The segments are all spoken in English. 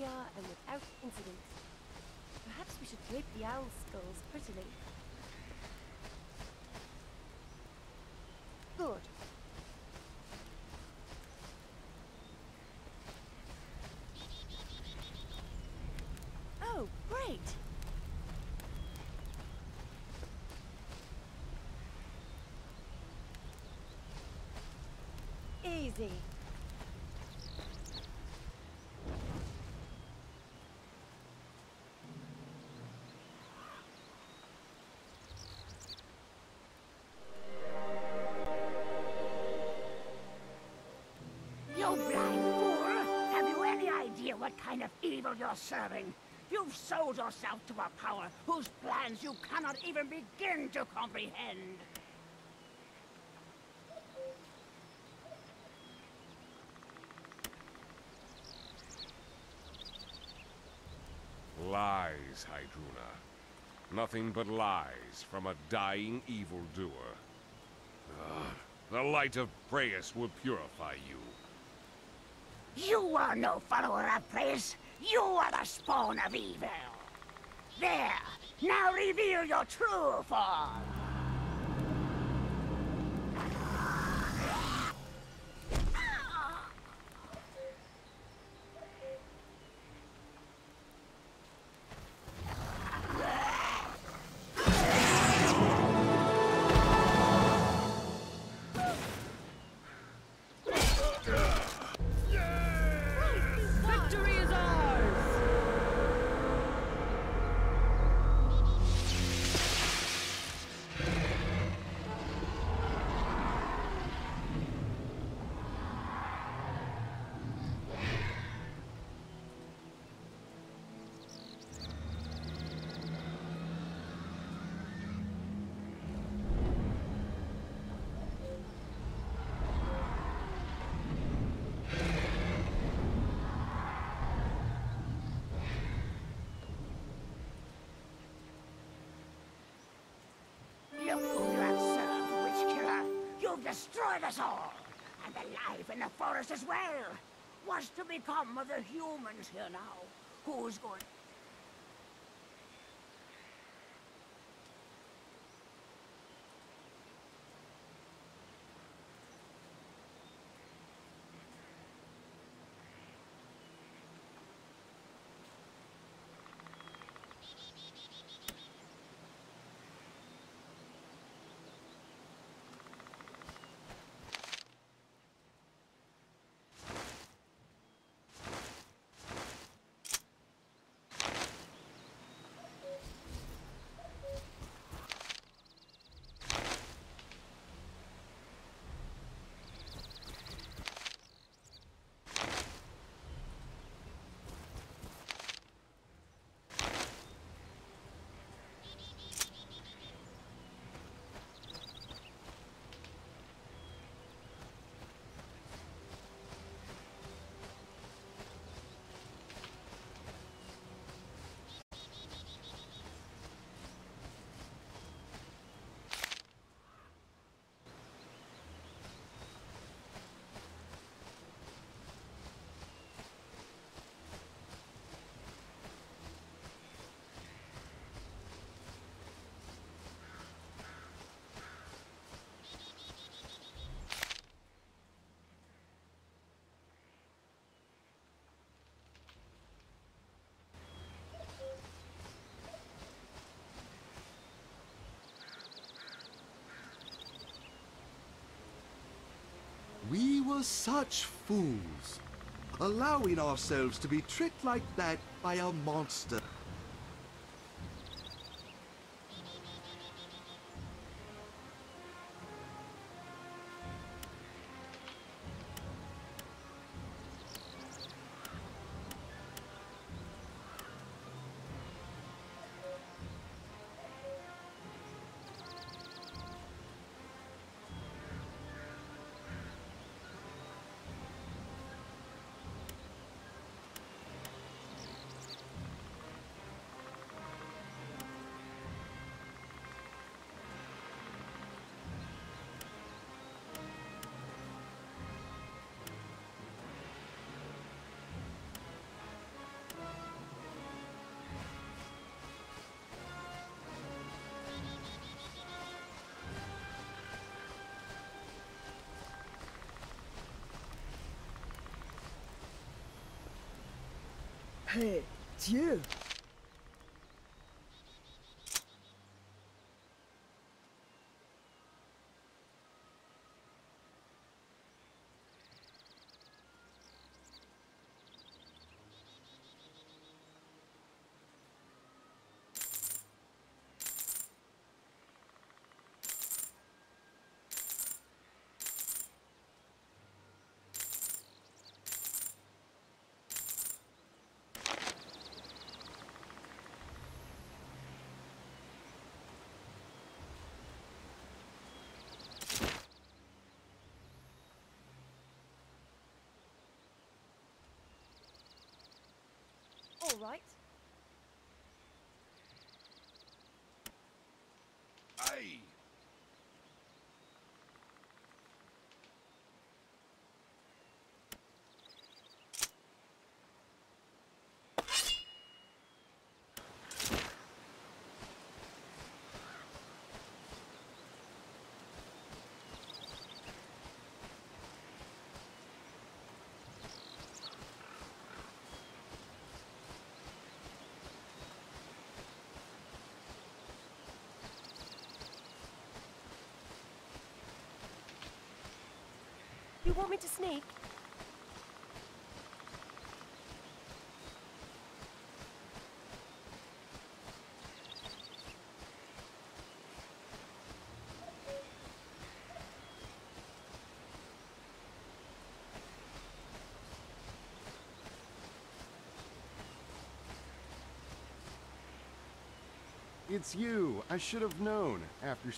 we are and without incident. Perhaps we should drape the owl skulls prettily. Good. Oh, great! Easy. You blind fool! Have you any idea what kind of evil you're serving? You've sold yourself to a power whose plans you cannot even begin to comprehend. Lies, Hydruna. Nothing but lies from a dying evildoer. The light of Praeus will purify you. You are no follower of Praeus. You are the spawn of evil. There, now reveal your true form. Victory is ours! Look who you have served, witch killer. You've destroyed us all. And the life in the forest as well. What's to become of the humans here now? Who's going... We were such fools, allowing ourselves to be tricked like that by a monster. Hey, it's you. All right. Aye. You want me to sneak? It's you. I should have known after...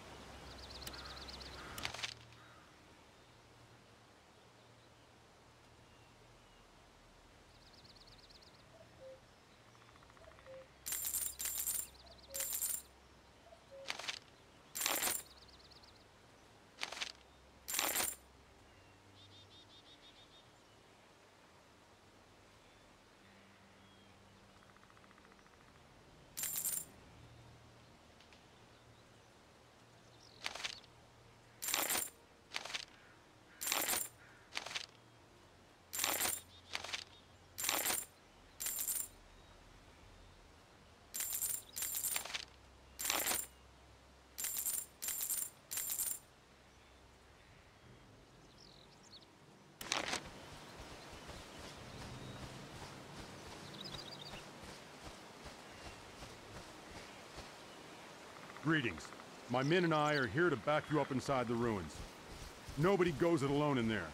Greetings. My men and I are here to back you up inside the ruins. Nobody goes it alone in there.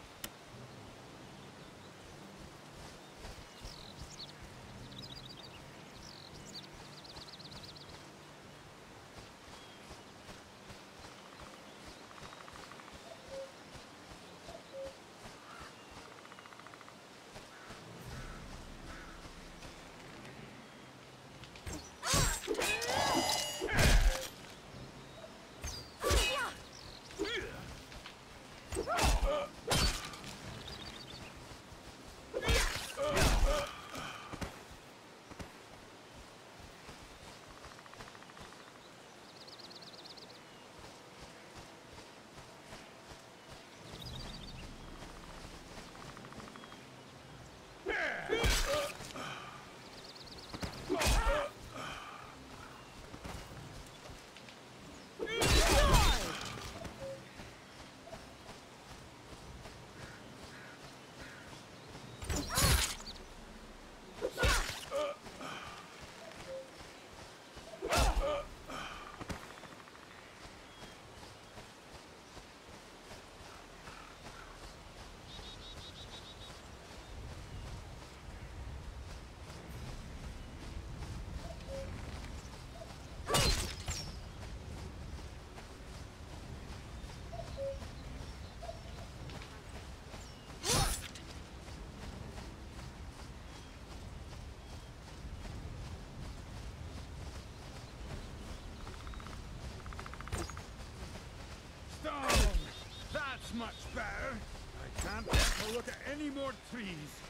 Stone! That's much better. I can't bear to look at any more trees.